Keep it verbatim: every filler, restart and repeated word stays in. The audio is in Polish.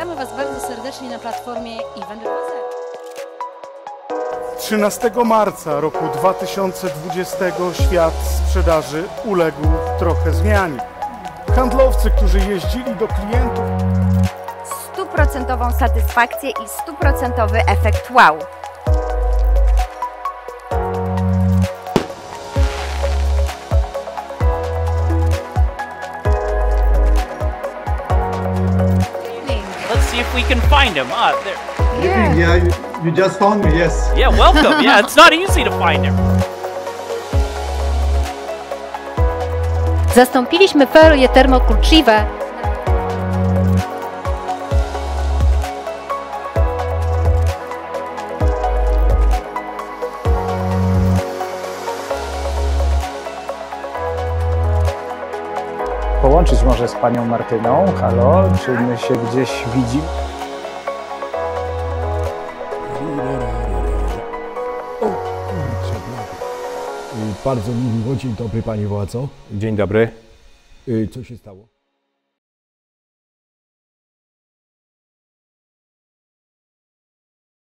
Witamy Was bardzo serdecznie na platformie Event dwa zero. trzynastego marca roku dwa tysiące dwudziestego świat sprzedaży uległ trochę zmianie. Handlowcy, którzy jeździli do klientów, stuprocentową satysfakcję i stuprocentowy efekt wow. Let's see if we can find him. Ah, there. Yeah, yeah you, you just found me, yes. Yeah, welcome. Yeah, it's not easy to find him. Zastąpiliśmy folię termokurczywe Połączyć może z panią Martyną. Halo, czy my się gdzieś widzimy? O kurczę, blady. Bardzo mi miło. Dzień dobry, panie władzo. Dzień dobry. Co się stało?